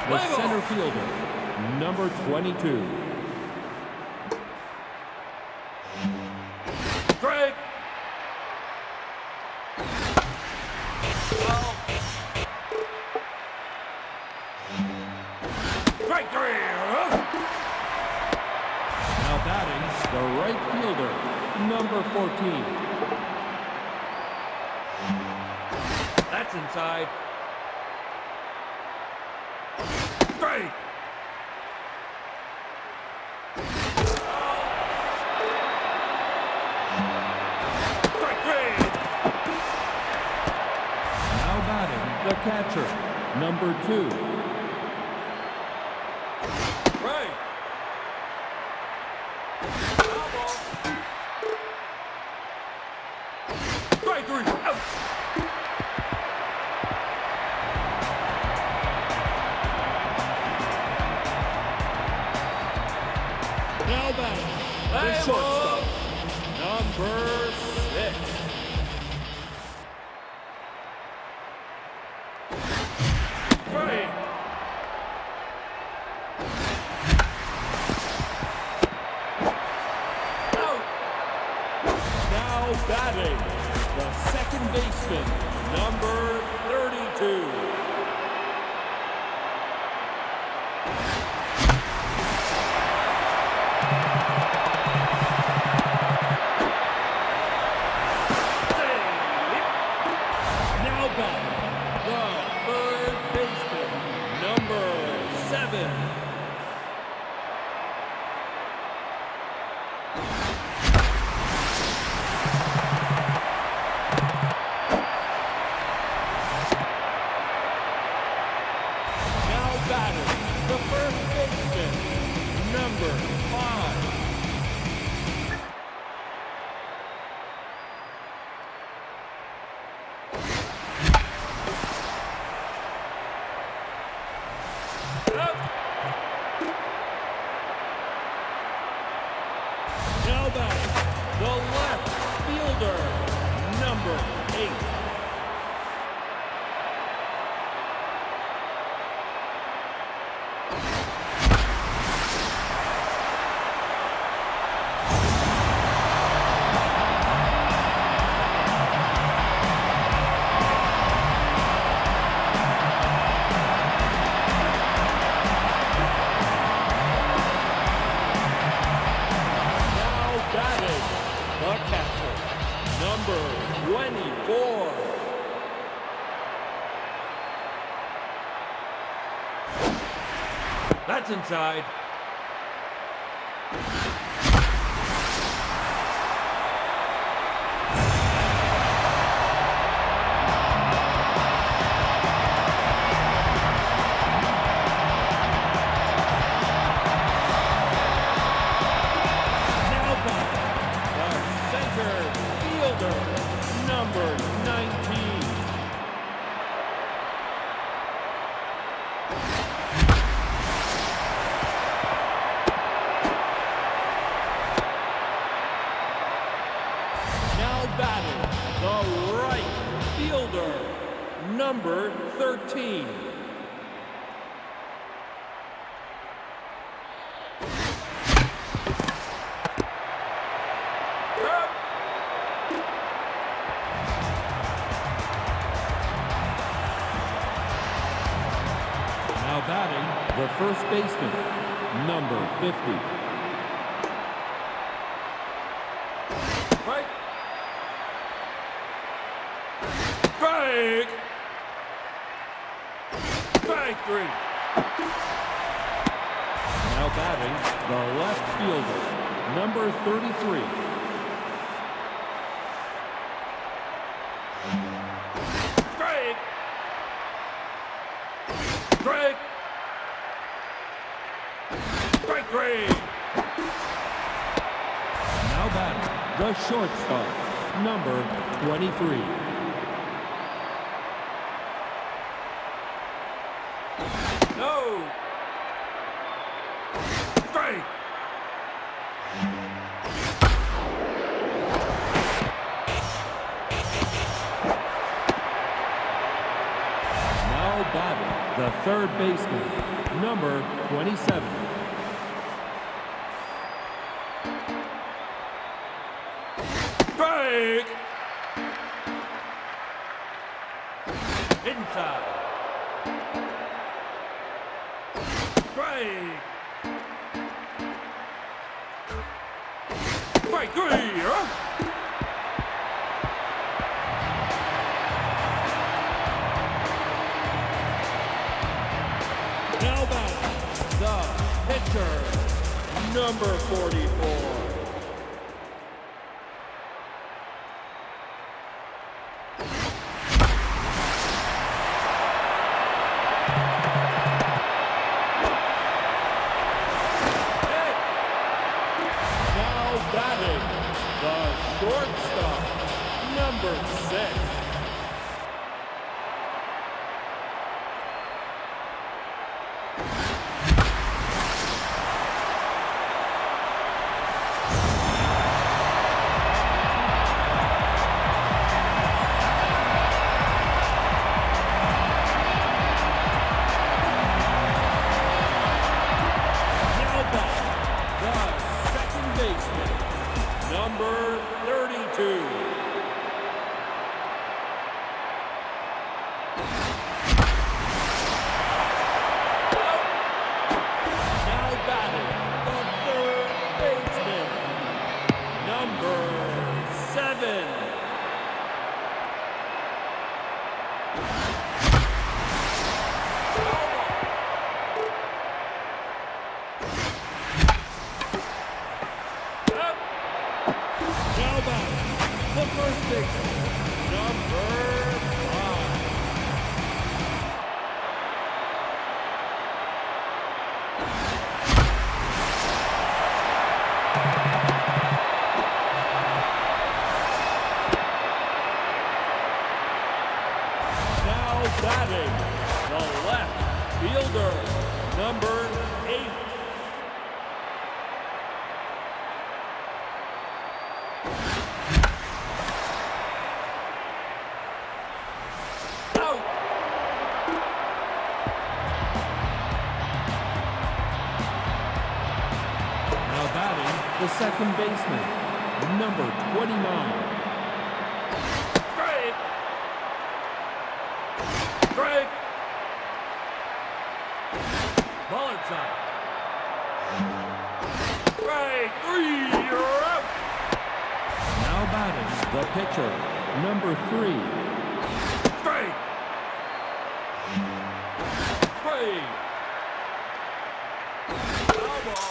the center fielder, number 22. Strike. Strike three. Now batting, the right fielder, number 14. That's inside. Strike. Strike three. Now batting, the catcher, number 2. Right. Strike three. Out. Now batting, the Hey, shortstop, number 6. Right. Out. Now batting, the second baseman, number 32. Now batting, the third baseman, number 7. Now batting, the first baseman, number 5. Now batting, the left fielder, number 8. Now batting, the catcher, number 24. That's inside. Now batting, the center fielder, number 19. Now batting, the right fielder, number 13. Now batting, the first baseman, number 50. Right. Strike. Strike three. Now batting, the left fielder, number 33. Strike. Strike. Strike three. Now batting, the shortstop, number 23. No. Strike. Now batting, the third baseman, number 27. Strike! Inside. Strike! Strike three! Now back, the pitcher, number 44. Batting, the shortstop, number 6. Now back, the second baseman, number 32. Now batting, the third baseman, number 7. Now back, the first baseman, number 5. Now batting, the left fielder, number 8. Out! Now batting, the second baseman, number 29. Strike! Strike! Ball inside. Strike three! You're out! Now batting, the pitcher, number 3. Strike! Strike! Foul ball.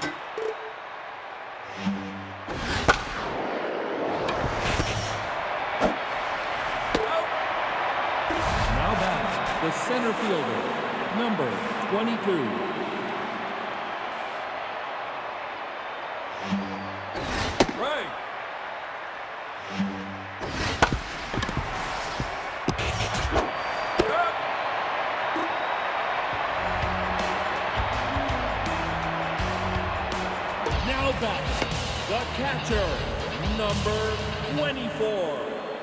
Out! Now batting, the center fielder, number 22. Strike! Out! Now back, the catcher, number 24.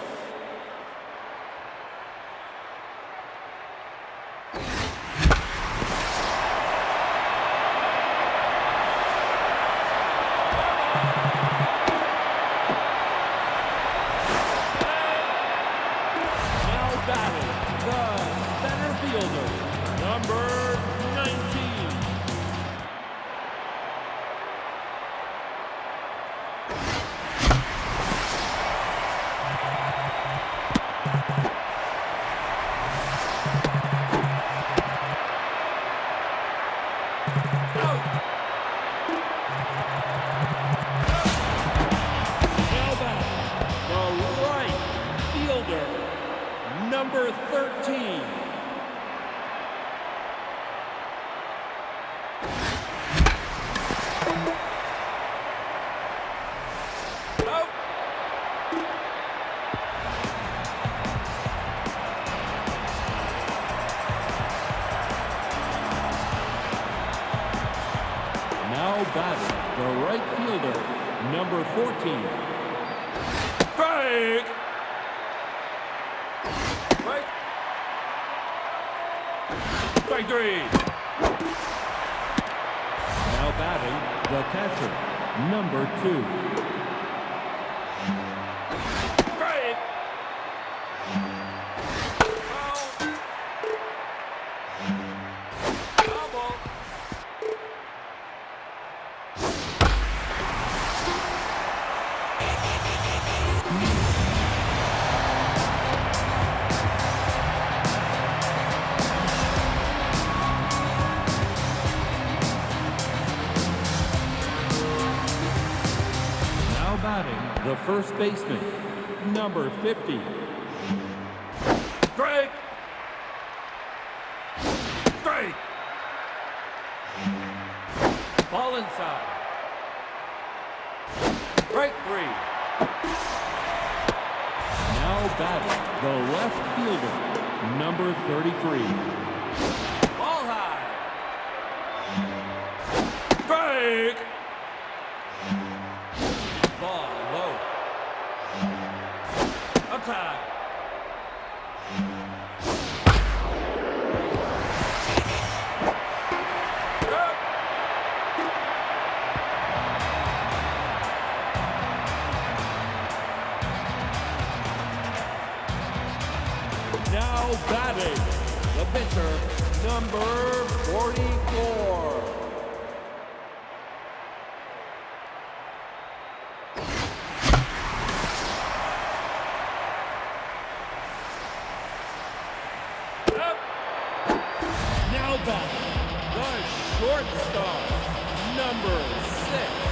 Now batting, the center fielder, number 19. Out! Now back, the right fielder, number 13. Out! Now batting, the right fielder, number 14. Strike! Strike! Strike Strike three. Now batting, the catcher, number 2. Strike. Foul. Foul ball. Now batting, the first baseman, number 50. Strike. Strike. Ball inside. Strike three. Now batting, the left fielder, number 33. Ball high. Strike. Ball low. Outside. Up. Now batting, the pitcher, number 44. Up. Now batting, the shortstop, number 6.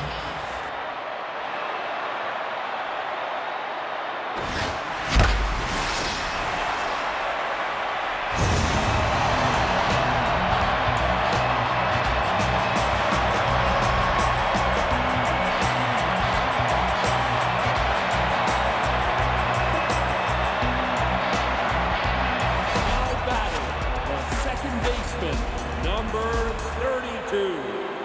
Now batting, the second baseman, number 32.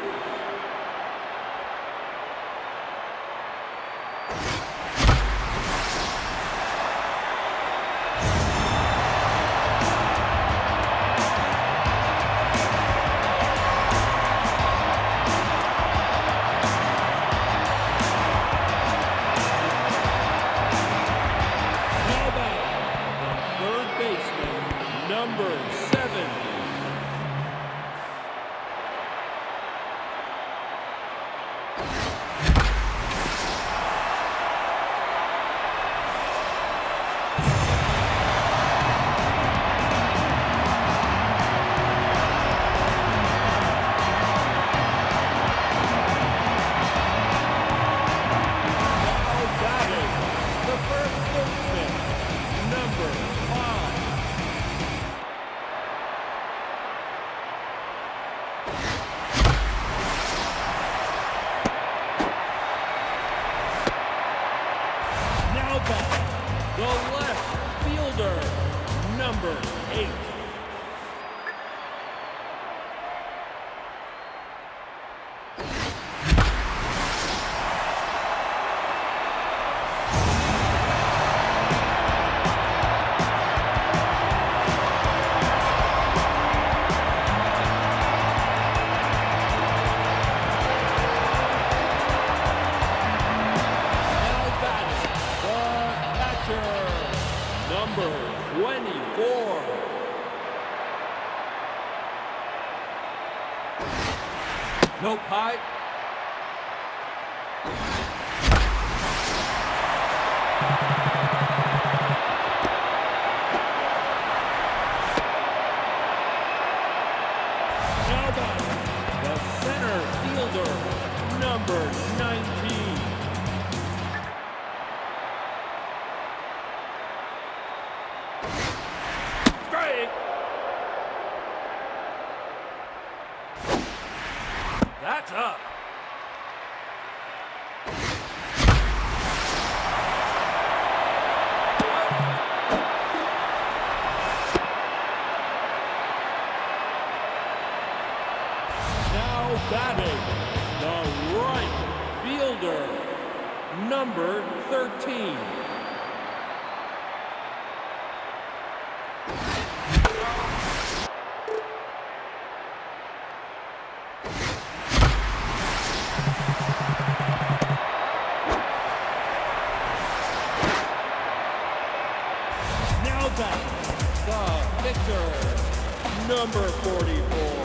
Now batting, the third baseman, number 7. Now batting, the first baseman, number 5. Now batting, the left fielder, number 8. Now batting, the catcher, number 24. Nope. High. Now batting, the center fielder, number 19. Strike. That's up. Now batting, the right fielder, number 13. back, the pitcher, number 44.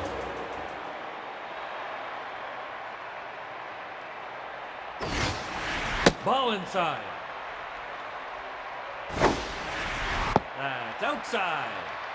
Ball inside. That's outside.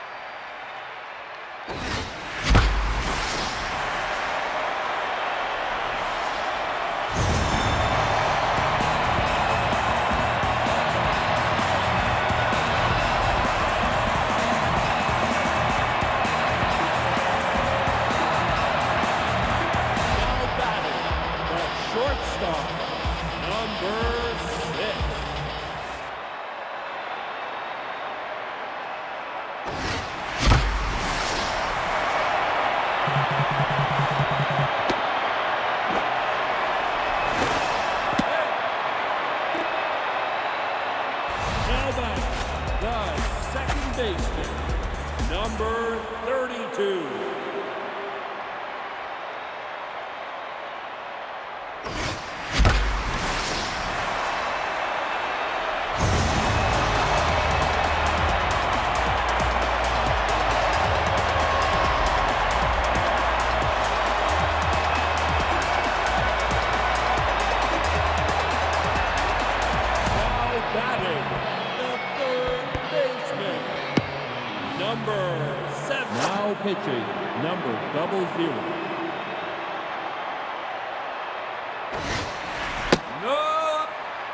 Number 32. Number 7. Now pitching, number 00. No.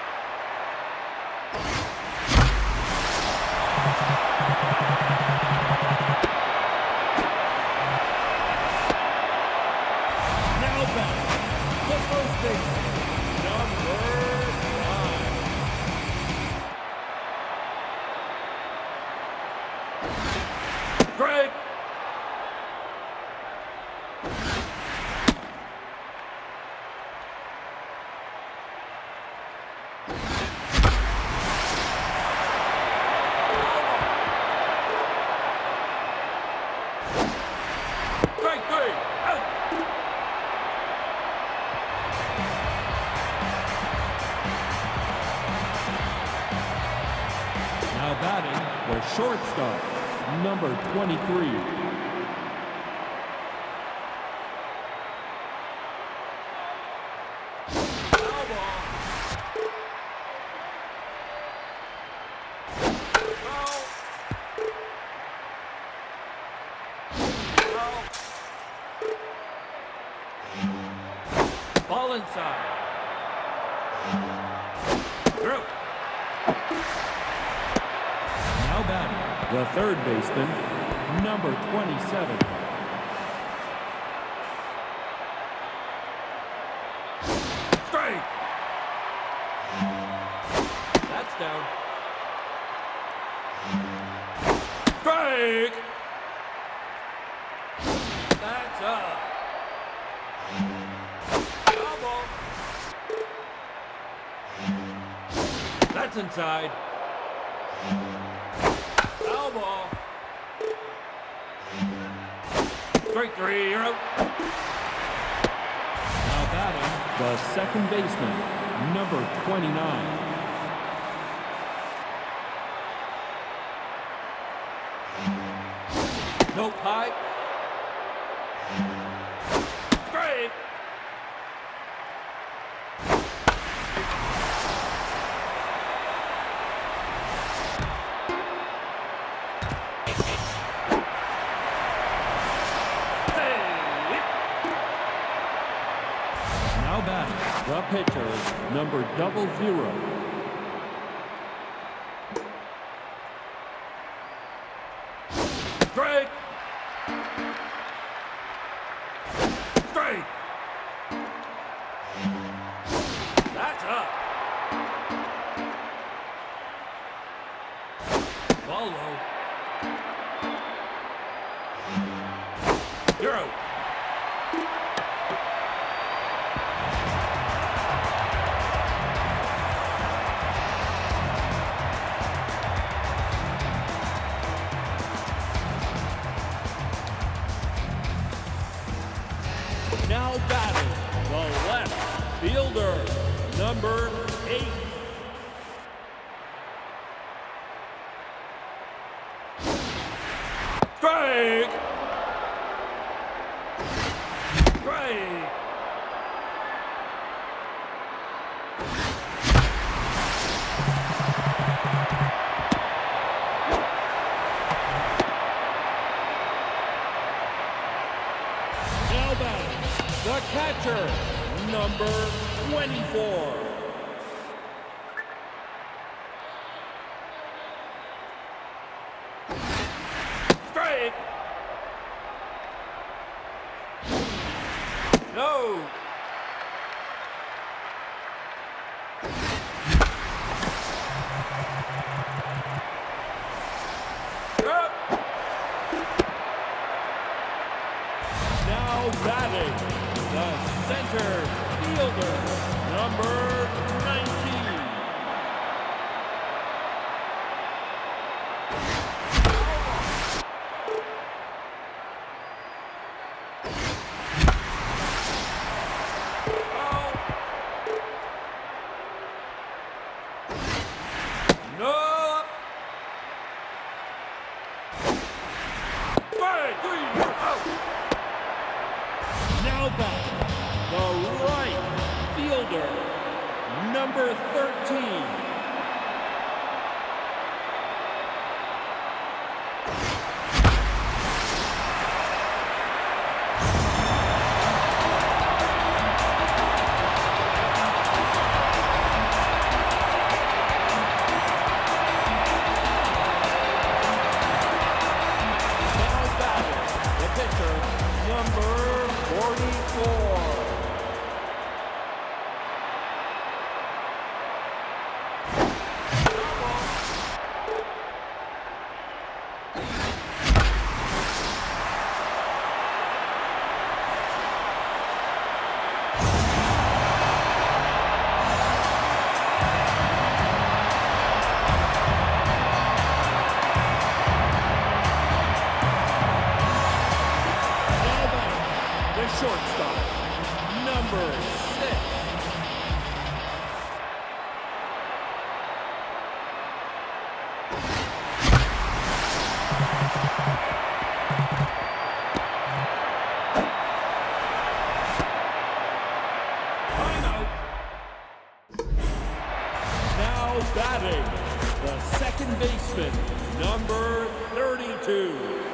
Now back, the first baseman, number 5. Break. Strike 3. Out. Now batting, the shortstop, number 23. Ball inside. Through. Now batting, the third baseman, number 27. Strike. That's down. Strike. That's up. Foul ball. That's inside. Foul ball. Strike 3, you're out. Now batting, the second baseman, number 29. No pipe. Straight. Now batting, the pitcher, number 00. Strike. Straight. That's up. Ball low. You're out. Now batting, the left fielder, number 8. Strike! Strike! Now batting, the catcher, number 24. Strike! No! Up! Now batting, the center fielder, number 19. Out! No! Strike! 3! Out! Now batting, the right fielder, number 13. Now batting, the pitcher, number 44. Now batting, the shortstop, number 6. Timeout! Now batting, the second baseman, number 32.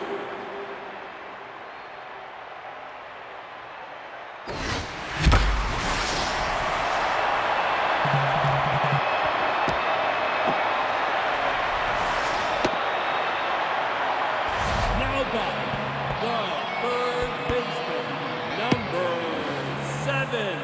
Now batting, the third baseman, number 7.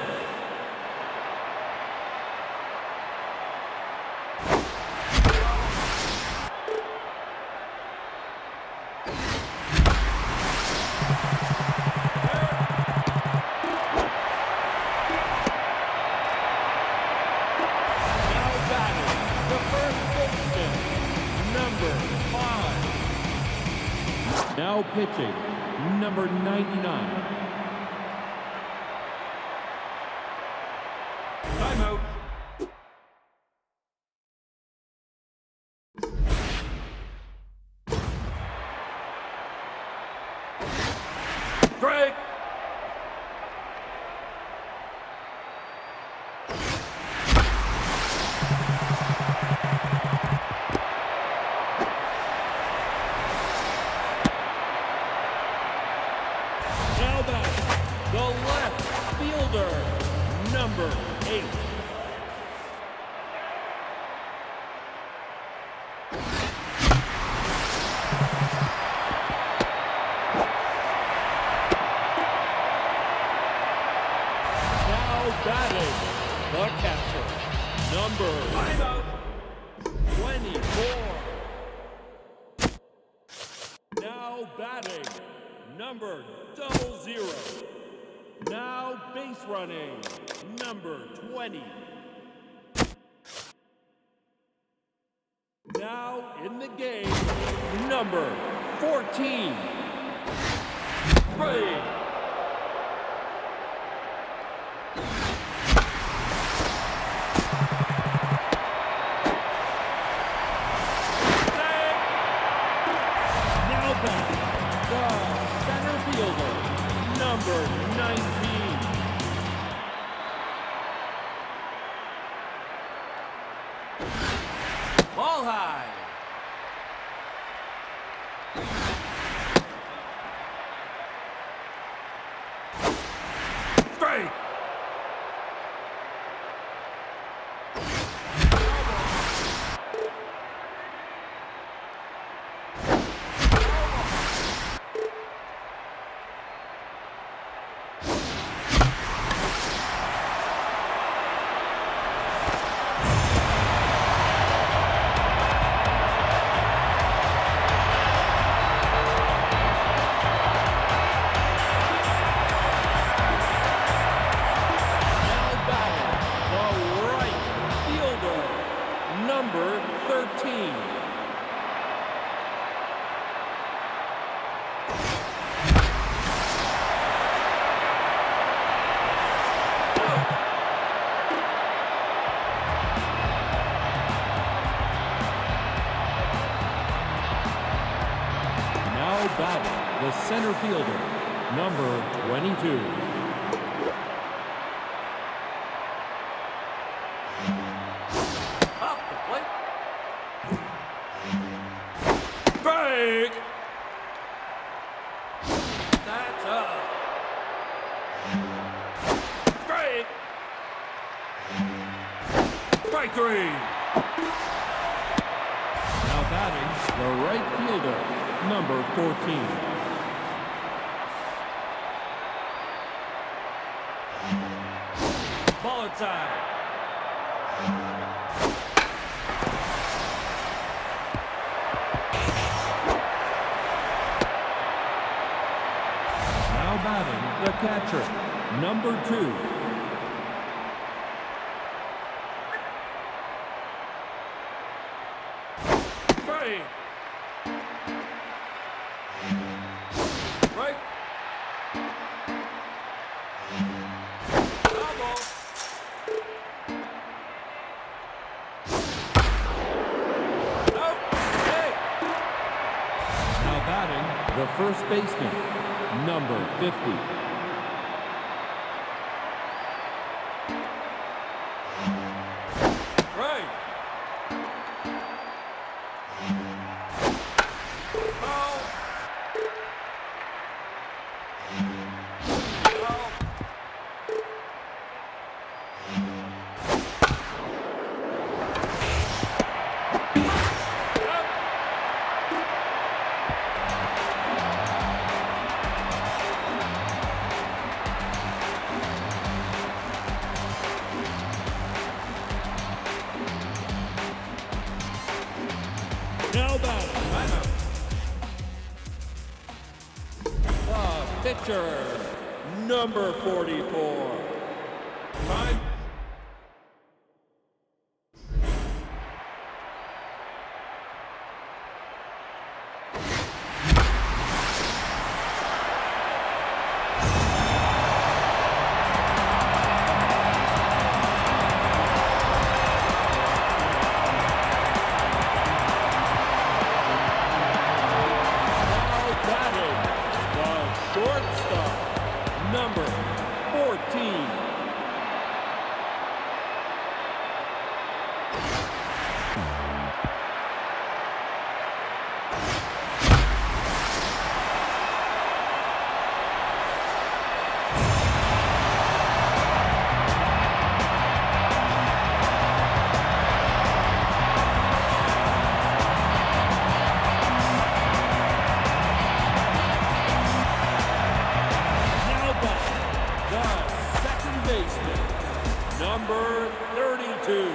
Now batting, the first baseman, number 5. Now pitching, number 99. Timeout! Strike! Now batting, the left fielder, number 8. Now batting, the catcher, number Timeout! 24. Now batting, number 00. Now base running, number 20. Now in the game, number 14. Strike! Now batting, Ball high. Straight. Number 13. Now batting, the center fielder, number 22. Strike! That's up. Strike! Strike three! Now batting, the right fielder, number 14. Ball inside. Now batting, the catcher, number 2. Strike! Right. Foul ball. Out. Hey. Now batting, the first baseman, number 50. Right. Foul. Foul. Now batting, the pitcher, number 44. Time. Now batting, the shortstop, number 14. Now batting, the second baseman, number 32.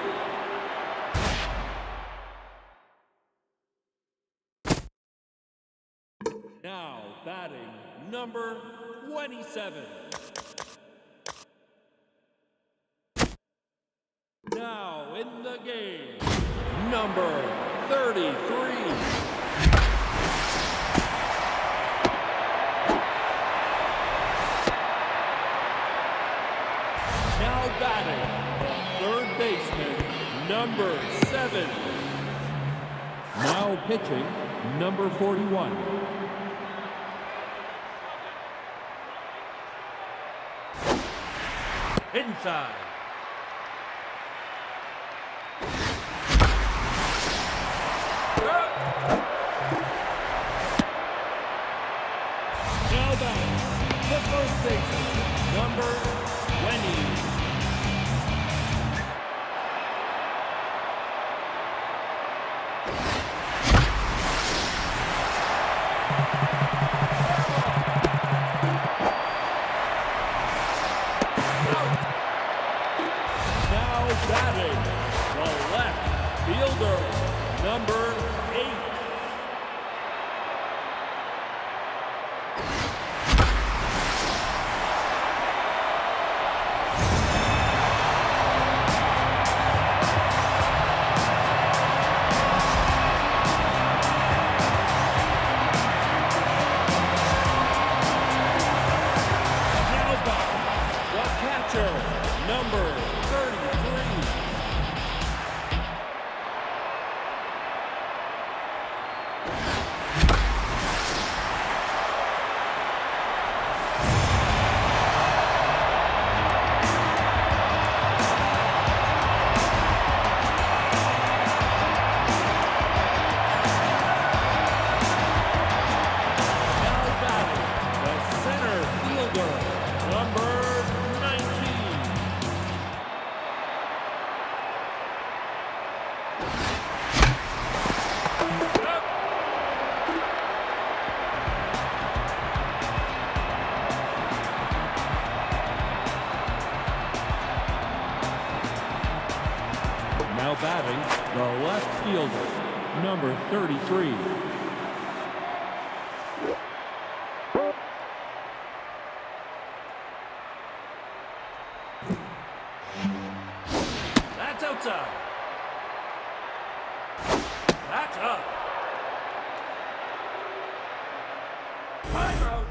Now batting, number 27. Now in the game, number 33. Now batting, the third baseman, number 7. Now pitching, number 41. Inside. number 8. Number 33. Now batting, the center fielder, number 19. Now batting, the left fielder, number 33. That's outside. That's up. Time out.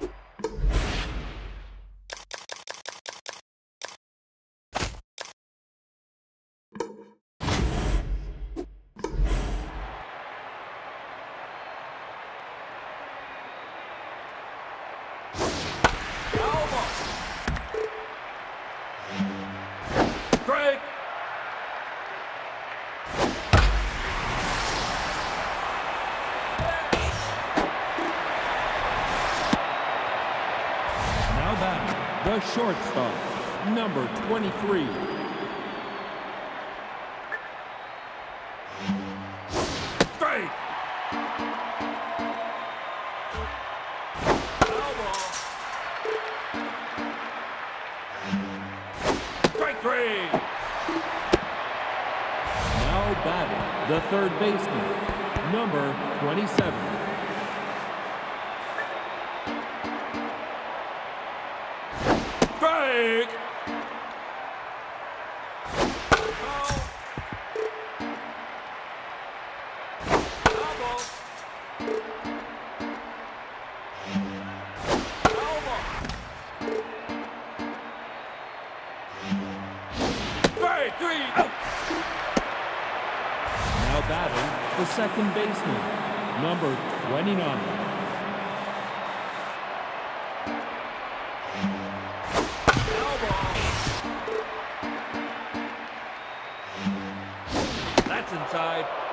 Break. Now batting, the shortstop, number 23. Straight. Foul ball. Strike 3. Now batting, the third baseman, number 27. Strike. Foul. Foul ball. Foul ball. Strike 3. Out. Now batting, the second baseman, number 29. Foul ball. That's inside.